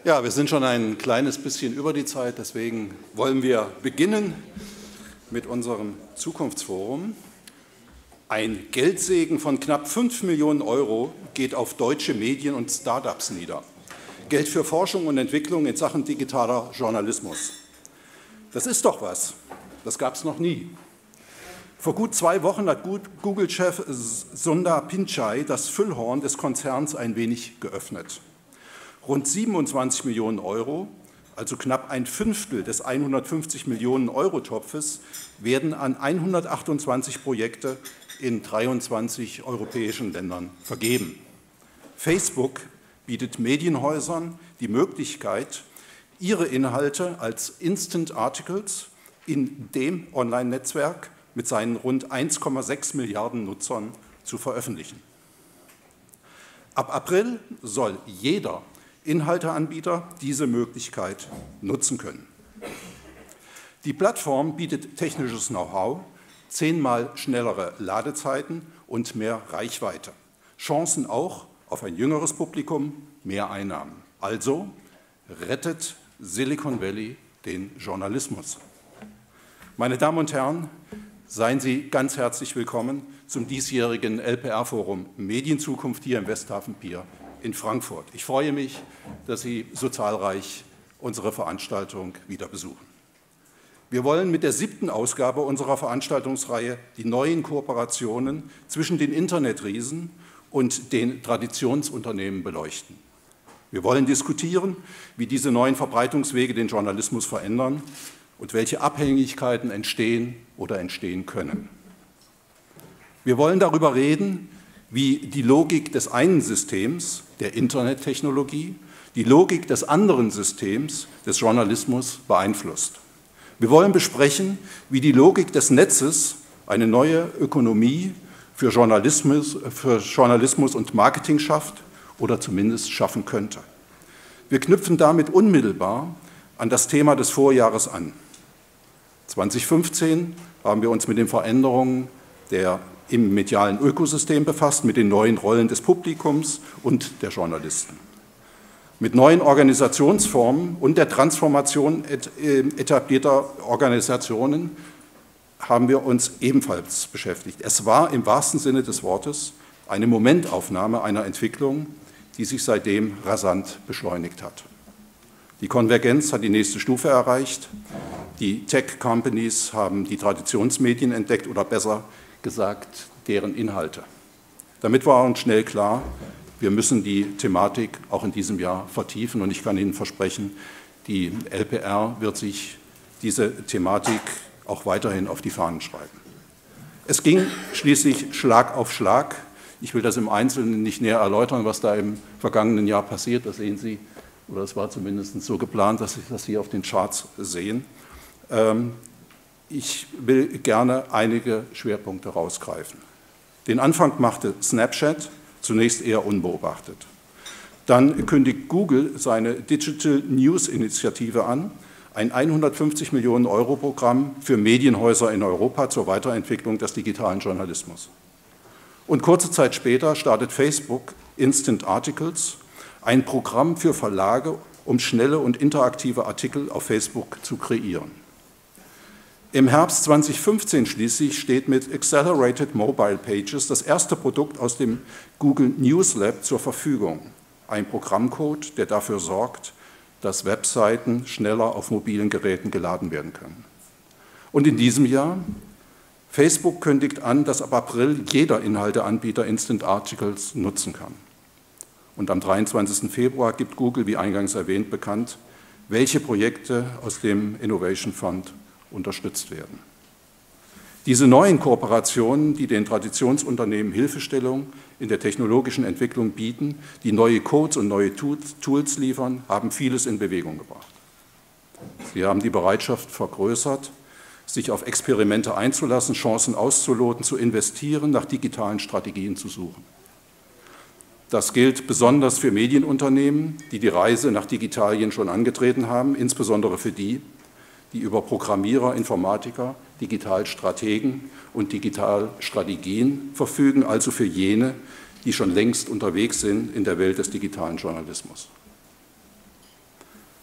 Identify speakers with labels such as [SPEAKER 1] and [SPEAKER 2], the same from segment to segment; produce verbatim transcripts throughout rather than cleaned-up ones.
[SPEAKER 1] Ja, wir sind schon ein kleines bisschen über die Zeit, deswegen wollen wir beginnen mit unserem Zukunftsforum. Ein Geldsegen von knapp fünf Millionen Euro geht auf deutsche Medien und Start-ups nieder. Geld für Forschung und Entwicklung in Sachen digitaler Journalismus. Das ist doch was. Das gab es noch nie. Vor gut zwei Wochen hat Google-Chef Sundar Pichai das Füllhorn des Konzerns ein wenig geöffnet. Rund siebenundzwanzig Millionen Euro, also knapp ein Fünftel des hundertfünfzig Millionen Euro Topfes, werden an hundertachtundzwanzig Projekte in dreiundzwanzig europäischen Ländern vergeben. Facebook bietet Medienhäusern die Möglichkeit, ihre Inhalte als Instant Articles in dem Online-Netzwerk mit seinen rund eins Komma sechs Milliarden Nutzern zu veröffentlichen. Ab April soll jeder Inhalteanbieter diese Möglichkeit nutzen können. Die Plattform bietet technisches Know-how, zehnmal schnellere Ladezeiten und mehr Reichweite. Chancen auch auf ein jüngeres Publikum, mehr Einnahmen. Also rettet Silicon Valley den Journalismus. Meine Damen und Herren, seien Sie ganz herzlich willkommen zum diesjährigen L P R-Forum Medienzukunft hier im Westhafen Pier in Frankfurt. Ich freue mich, dass Sie so zahlreich unsere Veranstaltung wieder besuchen. Wir wollen mit der siebten Ausgabe unserer Veranstaltungsreihe die neuen Kooperationen zwischen den Internetriesen und den Traditionsunternehmen beleuchten. Wir wollen diskutieren, wie diese neuen Verbreitungswege den Journalismus verändern und welche Abhängigkeiten entstehen oder entstehen können. Wir wollen darüber reden, wie die Logik des einen Systems, der Internettechnologie, die Logik des anderen Systems, des Journalismus, beeinflusst. Wir wollen besprechen, wie die Logik des Netzes eine neue Ökonomie für Journalismus, für Journalismus und Marketing schafft oder zumindest schaffen könnte. Wir knüpfen damit unmittelbar an das Thema des Vorjahres an. zweitausendfünfzehn haben wir uns mit den Veränderungen der im medialen Ökosystem befasst, mit den neuen Rollen des Publikums und der Journalisten. Mit neuen Organisationsformen und der Transformation etablierter Organisationen haben wir uns ebenfalls beschäftigt. Es war im wahrsten Sinne des Wortes eine Momentaufnahme einer Entwicklung, die sich seitdem rasant beschleunigt hat. Die Konvergenz hat die nächste Stufe erreicht. Die Tech-Companies haben die Traditionsmedien entdeckt oder besser gesagt, deren Inhalte. Damit war uns schnell klar, wir müssen die Thematik auch in diesem Jahr vertiefen und ich kann Ihnen versprechen, die L P R wird sich diese Thematik auch weiterhin auf die Fahnen schreiben. Es ging schließlich Schlag auf Schlag. Ich will das im Einzelnen nicht näher erläutern, was da im vergangenen Jahr passiert. Das sehen Sie, oder es war zumindest so geplant, dass Sie das hier auf den Charts sehen. Ich will gerne einige Schwerpunkte rausgreifen. Den Anfang machte Snapchat, zunächst eher unbeobachtet. Dann kündigt Google seine Digital News Initiative an, ein hundertfünfzig Millionen Euro Programm für Medienhäuser in Europa zur Weiterentwicklung des digitalen Journalismus. Und kurze Zeit später startet Facebook Instant Articles, ein Programm für Verlage, um schnelle und interaktive Artikel auf Facebook zu kreieren. Im Herbst zweitausendfünfzehn schließlich steht mit Accelerated Mobile Pages das erste Produkt aus dem Google News Lab zur Verfügung. Ein Programmcode, der dafür sorgt, dass Webseiten schneller auf mobilen Geräten geladen werden können. Und in diesem Jahr, Facebook kündigt an, dass ab April jeder Inhalteanbieter Instant Articles nutzen kann. Und am dreiundzwanzigsten Februar gibt Google, wie eingangs erwähnt, bekannt, welche Projekte aus dem Innovation Fund unterstützt werden. Diese neuen Kooperationen, die den Traditionsunternehmen Hilfestellung in der technologischen Entwicklung bieten, die neue Codes und neue Tools liefern, haben vieles in Bewegung gebracht. Sie haben die Bereitschaft vergrößert, sich auf Experimente einzulassen, Chancen auszuloten, zu investieren, nach digitalen Strategien zu suchen. Das gilt besonders für Medienunternehmen, die die Reise nach Digitalien schon angetreten haben, insbesondere für die, die über Programmierer, Informatiker, Digitalstrategen und Digitalstrategien verfügen, also für jene, die schon längst unterwegs sind in der Welt des digitalen Journalismus.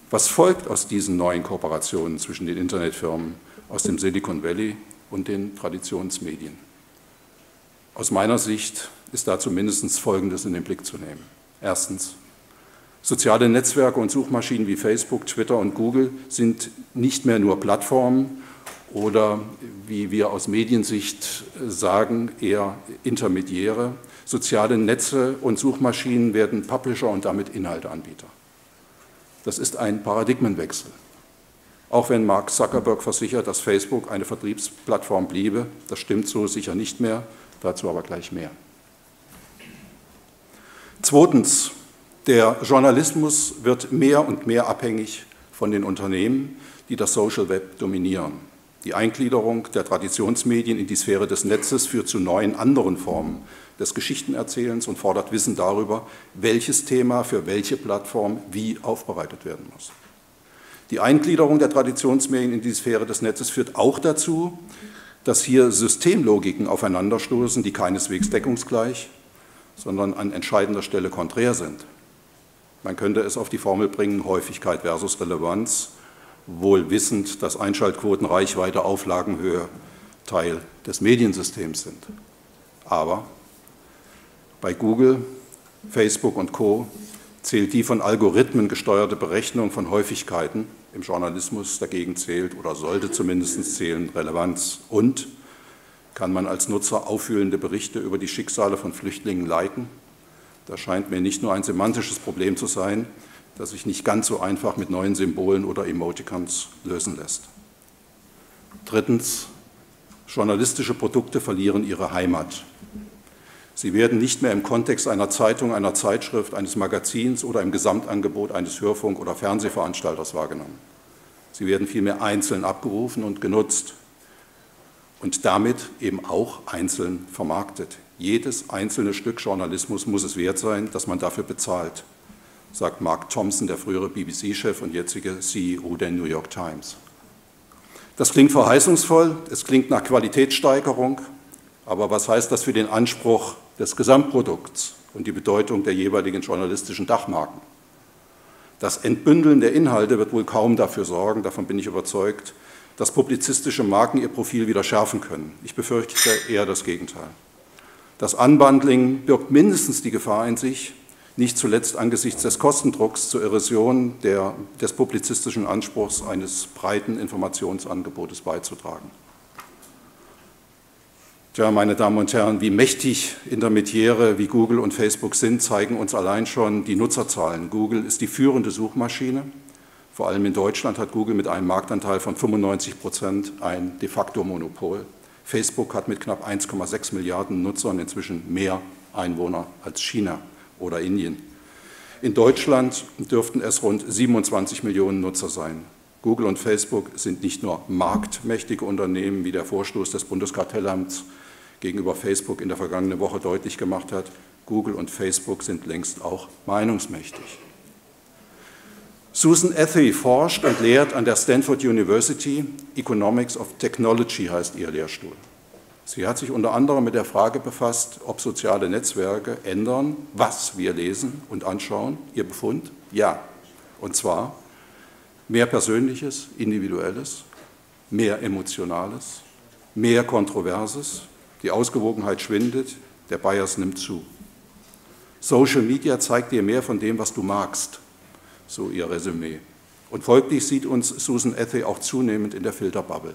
[SPEAKER 1] Was folgt aus diesen neuen Kooperationen zwischen den Internetfirmen aus dem Silicon Valley und den Traditionsmedien? Aus meiner Sicht ist dazu mindestens Folgendes in den Blick zu nehmen. Erstens: Soziale Netzwerke und Suchmaschinen wie Facebook, Twitter und Google sind nicht mehr nur Plattformen oder, wie wir aus Mediensicht sagen, eher Intermediäre. Soziale Netze und Suchmaschinen werden Publisher und damit Inhalteanbieter. Das ist ein Paradigmenwechsel. Auch wenn Mark Zuckerberg versichert, dass Facebook eine Vertriebsplattform bliebe, das stimmt so sicher nicht mehr, dazu aber gleich mehr. Zweitens: Der Journalismus wird mehr und mehr abhängig von den Unternehmen, die das Social Web dominieren. Die Eingliederung der Traditionsmedien in die Sphäre des Netzes führt zu neuen, anderen Formen des Geschichtenerzählens und fordert Wissen darüber, welches Thema für welche Plattform wie aufbereitet werden muss. Die Eingliederung der Traditionsmedien in die Sphäre des Netzes führt auch dazu, dass hier Systemlogiken aufeinanderstoßen, die keineswegs deckungsgleich, sondern an entscheidender Stelle konträr sind. Man könnte es auf die Formel bringen: Häufigkeit versus Relevanz, wohl wissend, dass Einschaltquoten, Reichweite, Auflagenhöhe Teil des Mediensystems sind. Aber bei Google, Facebook und Co. zählt die von Algorithmen gesteuerte Berechnung von Häufigkeiten. Im Journalismus dagegen zählt oder sollte zumindest zählen Relevanz. Und kann man als Nutzer aufwühlende Berichte über die Schicksale von Flüchtlingen liken? Das scheint mir nicht nur ein semantisches Problem zu sein, das sich nicht ganz so einfach mit neuen Symbolen oder Emoticons lösen lässt. Drittens: Journalistische Produkte verlieren ihre Heimat. Sie werden nicht mehr im Kontext einer Zeitung, einer Zeitschrift, eines Magazins oder im Gesamtangebot eines Hörfunk- oder Fernsehveranstalters wahrgenommen. Sie werden vielmehr einzeln abgerufen und genutzt und damit eben auch einzeln vermarktet. Jedes einzelne Stück Journalismus muss es wert sein, dass man dafür bezahlt, sagt Mark Thompson, der frühere B B C-Chef und jetzige C E O der New York Times. Das klingt verheißungsvoll, es klingt nach Qualitätssteigerung, aber was heißt das für den Anspruch des Gesamtprodukts und die Bedeutung der jeweiligen journalistischen Dachmarken? Das Entbündeln der Inhalte wird wohl kaum dafür sorgen, davon bin ich überzeugt, dass publizistische Marken ihr Profil wieder schärfen können. Ich befürchte eher das Gegenteil. Das Unbundling birgt mindestens die Gefahr in sich, nicht zuletzt angesichts des Kostendrucks zur Erosion der, des publizistischen Anspruchs eines breiten Informationsangebotes beizutragen. Tja, meine Damen und Herren, wie mächtig Intermediäre wie Google und Facebook sind, zeigen uns allein schon die Nutzerzahlen. Google ist die führende Suchmaschine. Vor allem in Deutschland hat Google mit einem Marktanteil von fünfundneunzig Prozent ein de facto Monopol. Facebook hat mit knapp eins Komma sechs Milliarden Nutzern inzwischen mehr Einwohner als China oder Indien. In Deutschland dürften es rund siebenundzwanzig Millionen Nutzer sein. Google und Facebook sind nicht nur marktmächtige Unternehmen, wie der Vorstoß des Bundeskartellamts gegenüber Facebook in der vergangenen Woche deutlich gemacht hat. Google und Facebook sind längst auch meinungsmächtig. Susan Athey forscht und lehrt an der Stanford University. Economics of Technology heißt ihr Lehrstuhl. Sie hat sich unter anderem mit der Frage befasst, ob soziale Netzwerke ändern, was wir lesen und anschauen. Ihr Befund? Ja. Und zwar mehr Persönliches, Individuelles, mehr Emotionales, mehr Kontroverses. Die Ausgewogenheit schwindet, der Bias nimmt zu. Social Media zeigt dir mehr von dem, was du magst, so ihr Resümee. Und folglich sieht uns Susan Athey auch zunehmend in der Filterbubble.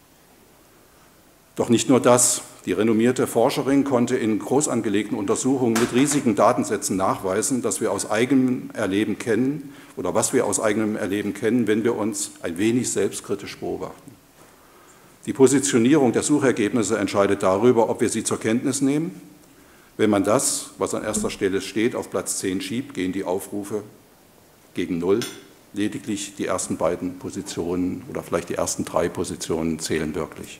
[SPEAKER 1] Doch nicht nur das. Die renommierte Forscherin konnte in groß angelegten Untersuchungen mit riesigen Datensätzen nachweisen, dass wir aus eigenem Erleben kennen oder was wir aus eigenem Erleben kennen, wenn wir uns ein wenig selbstkritisch beobachten. Die Positionierung der Suchergebnisse entscheidet darüber, ob wir sie zur Kenntnis nehmen. Wenn man das, was an erster Stelle steht, auf Platz zehn schiebt, gehen die Aufrufe gegen Null. Lediglich die ersten beiden Positionen oder vielleicht die ersten drei Positionen zählen wirklich.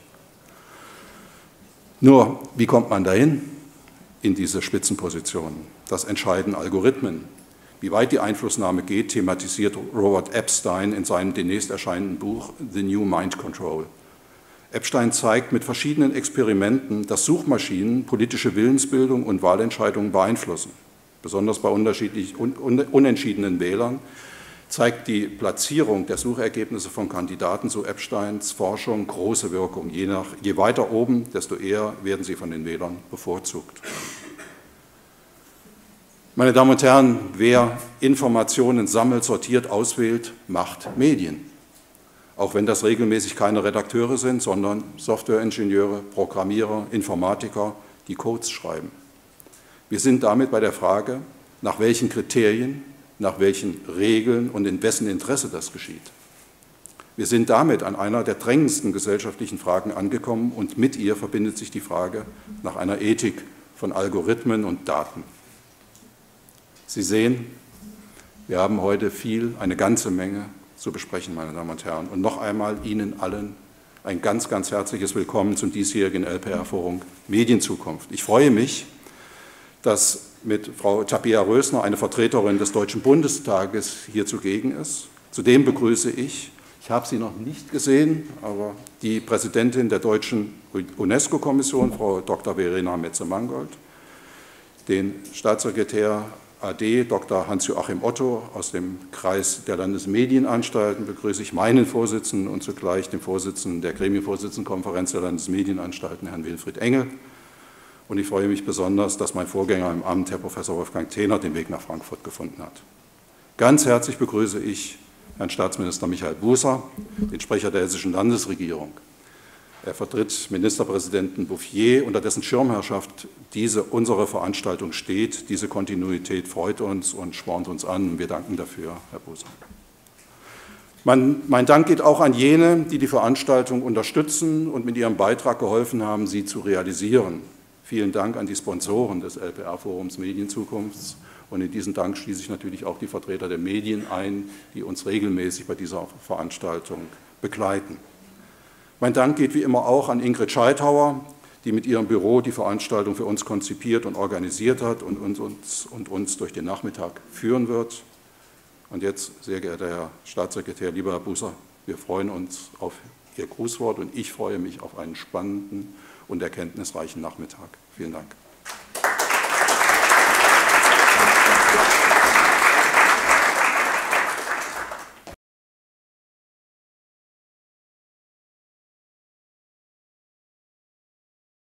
[SPEAKER 1] Nur, wie kommt man dahin in diese Spitzenpositionen? Das entscheiden Algorithmen. Wie weit die Einflussnahme geht, thematisiert Robert Epstein in seinem demnächst erscheinenden Buch The New Mind Control. Epstein zeigt mit verschiedenen Experimenten, dass Suchmaschinen politische Willensbildung und Wahlentscheidungen beeinflussen, besonders bei unterschiedlich un, un, unentschiedenen Wählern, zeigt die Platzierung der Suchergebnisse von Kandidaten zu Epsteins Forschung große Wirkung. Je, nach, je weiter oben, desto eher werden sie von den Wählern bevorzugt. Meine Damen und Herren, wer Informationen sammelt, sortiert, auswählt, macht Medien. Auch wenn das regelmäßig keine Redakteure sind, sondern Softwareingenieure, Programmierer, Informatiker, die Codes schreiben. Wir sind damit bei der Frage, nach welchen Kriterien, nach welchen Regeln und in wessen Interesse das geschieht. Wir sind damit an einer der drängendsten gesellschaftlichen Fragen angekommen und mit ihr verbindet sich die Frage nach einer Ethik von Algorithmen und Daten. Sie sehen, wir haben heute viel, eine ganze Menge zu besprechen, meine Damen und Herren. Und noch einmal Ihnen allen ein ganz, ganz herzliches Willkommen zum diesjährigen L P R-Forum Medienzukunft. Ich freue mich, dass mit Frau Tabea Rösner eine Vertreterin des Deutschen Bundestages hier zugegen ist. Zudem begrüße ich, ich habe sie noch nicht gesehen, aber die Präsidentin der Deutschen UNESCO-Kommission, Frau Doktor Verena Metze-Mangold, den Staatssekretär A D Doktor Hans-Joachim Otto aus dem Kreis der Landesmedienanstalten begrüße ich meinen Vorsitzenden und zugleich den Vorsitzenden der Gremienvorsitzendenkonferenz der Landesmedienanstalten, Herrn Wilfried Engel. Und ich freue mich besonders, dass mein Vorgänger im Amt, Herr Professor Wolfgang Thehner, den Weg nach Frankfurt gefunden hat. Ganz herzlich begrüße ich Herrn Staatsminister Michael Buser, den Sprecher der hessischen Landesregierung. Er vertritt Ministerpräsidenten Bouffier, unter dessen Schirmherrschaft diese unsere Veranstaltung steht. Diese Kontinuität freut uns und spornt uns an. Wir danken dafür, Herr Buser. Mein, mein Dank geht auch an jene, die die Veranstaltung unterstützen und mit ihrem Beitrag geholfen haben, sie zu realisieren. Vielen Dank an die Sponsoren des L P R-Forums Medienzukunft. Und in diesen Dank schließe ich natürlich auch die Vertreter der Medien ein, die uns regelmäßig bei dieser Veranstaltung begleiten. Mein Dank geht wie immer auch an Ingrid Scheithauer, die mit ihrem Büro die Veranstaltung für uns konzipiert und organisiert hat und uns, uns, und uns durch den Nachmittag führen wird. Und jetzt, sehr geehrter Herr Staatssekretär, lieber Herr Buser, wir freuen uns auf Ihr Grußwort und ich freue mich auf einen spannenden und erkenntnisreichen Nachmittag. Vielen Dank.